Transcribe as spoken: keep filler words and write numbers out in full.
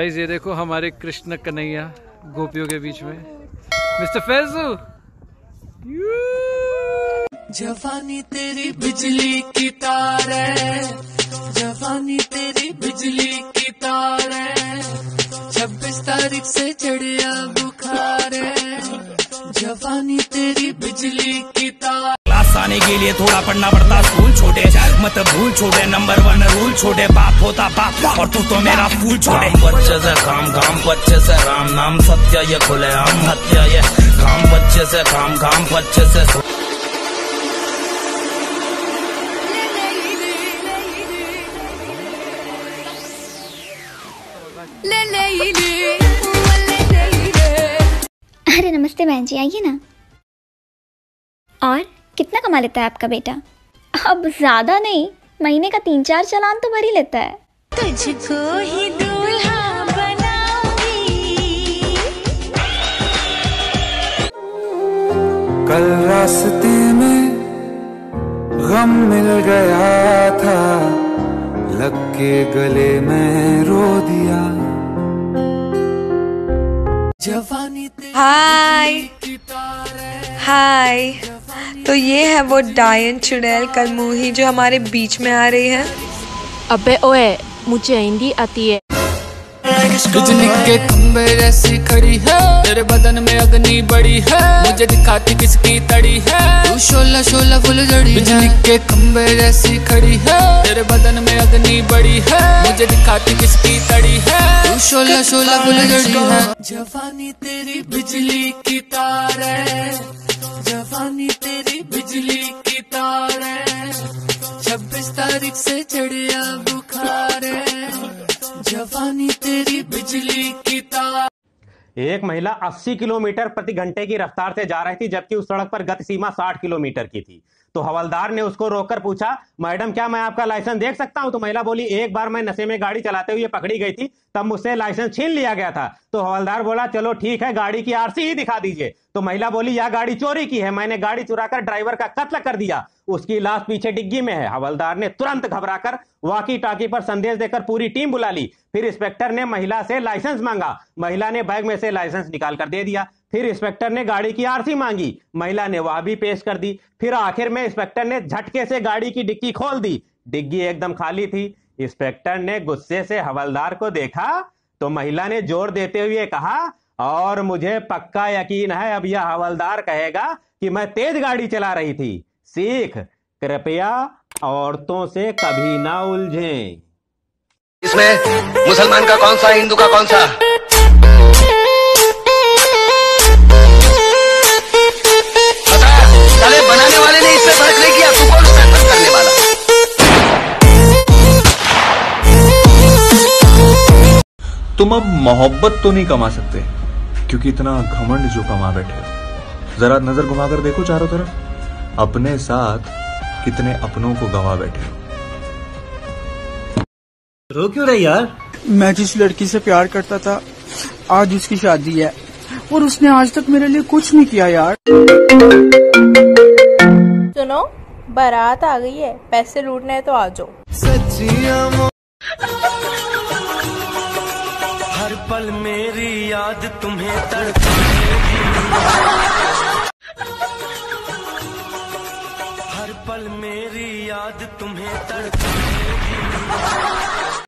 Guys ये देखो हमारे कृष्ण कन्हैया गोपियों के बीच में मिस्टर फैजू। जवानी तेरी बिजली की तार है, जवानी तेरी बिजली की तार है, छब्बीस तारीख से चढ़िया बुखार है, जवानी तेरी बिजली की तार। क्लास आने के लिए थोड़ा पढ़ना पड़ता स्कूल छोटे, मत भूल छोटे, नंबर वन रूल छोटे, बाप होता बाप और तू तो मेरा फूल छोटे। बच्चे से काम काम बच्चे से राम नाम, सत्य ये खुले आम हत्या ये काम, बच्चे से काम काम बच्चे से। अरे नमस्ते बहन जी, आइए ना। और कितना कमा लेता है आपका बेटा? अब ज्यादा नहीं, महीने का तीन चार चालान तो भर ही लेता है। तुझको ही दूल्हा बनाऊंगी। कल रास्ते में गम मिल गया था, लग के गले में रो दिया। हाय हाय, तो ये है वो डायन चुड़ैल कलमुही जो हमारे बीच में आ रही है। अबे ओए, मुझे हिंदी आती है। बिजली के खंभे जैसी खड़ी है, तेरे बदन में अग्नि बड़ी है, मुझे दिखाती किसकी तड़ी है, तू शोला शोला फुलझड़ी। बिजली के खंभे जैसी खड़ी है, तेरे बदन में अग्नि बड़ी है, मुझे दिखाती किसकी तड़ी है, तू शोला शोला फुलझड़ी है। जवानी तेरी बिजली की तार है, जवानी तेरी बिजली की तार है, छब्बीस तारीख से चढ़िया बुखार है, जवानी तेरी बिजली की तार। एक महिला अस्सी किलोमीटर प्रति घंटे की रफ्तार से जा रही थी, जबकि उस सड़क पर गति सीमा साठ किलोमीटर की थी। तो हवलदार ने उसको रोककर पूछा, मैडम क्या मैं आपका लाइसेंस देख सकता हूं? तो महिला बोली, एक बार मैं नशे में गाड़ी चलाते हुए पकड़ी गई थी, तब मुझसे लाइसेंस छीन लिया गया था। तो हवलदार बोला, चलो ठीक है, गाड़ी की आरसी ही दिखा दीजिए। तो महिला बोली, यह गाड़ी चोरी की है, मैंने गाड़ी चुराकर ड्राइवर का कत्ल कर दिया, उसकी लाश पीछे डिग्गी में है। हवलदार ने तुरंत घबराकर वॉकी टॉकी पर संदेश देकर पूरी टीम बुला ली। फिर इंस्पेक्टर ने महिला से लाइसेंस मांगा, महिला ने बैग में से लाइसेंस निकाल कर दे दिया। फिर इंस्पेक्टर ने गाड़ी की आरसी मांगी, महिला ने वह भी पेश कर दी। फिर आखिर में इंस्पेक्टर ने झटके से गाड़ी की डिक्की खोल दी, डिग्गी एकदम खाली थी। इंस्पेक्टर ने गुस्से से हवलदार को देखा तो महिला ने जोर देते हुए कहा, और मुझे पक्का यकीन है अब यह हवलदार कहेगा कि मैं तेज गाड़ी चला रही थी। सीख, कृपया औरतों से कभी ना उलझें। इसमें मुसलमान का कौन सा, हिंदू का कौन सा? बता, बनाने वाले ने इसमें फर्क नहीं किया, तू कौन सा फर्क करने वाला? तुम अब मोहब्बत तो नहीं कमा सकते, क्योंकि इतना घमंड जो कमा बैठे हो। जरा नजर घुमाकर देखो चारों तरफ, अपने साथ कितने अपनों को गवा बैठे हो। रो क्यों रही यार? मैं जिस लड़की से प्यार करता था, आज उसकी शादी है और उसने आज तक मेरे लिए कुछ नहीं किया यार। सुनो, बारात आ गई है, पैसे लूटने हैं तो आ जाओ। हर पल मेरी याद तुम्हें तड़पाएगी, हर पल मेरी याद तुम्हें तड़पाएगी।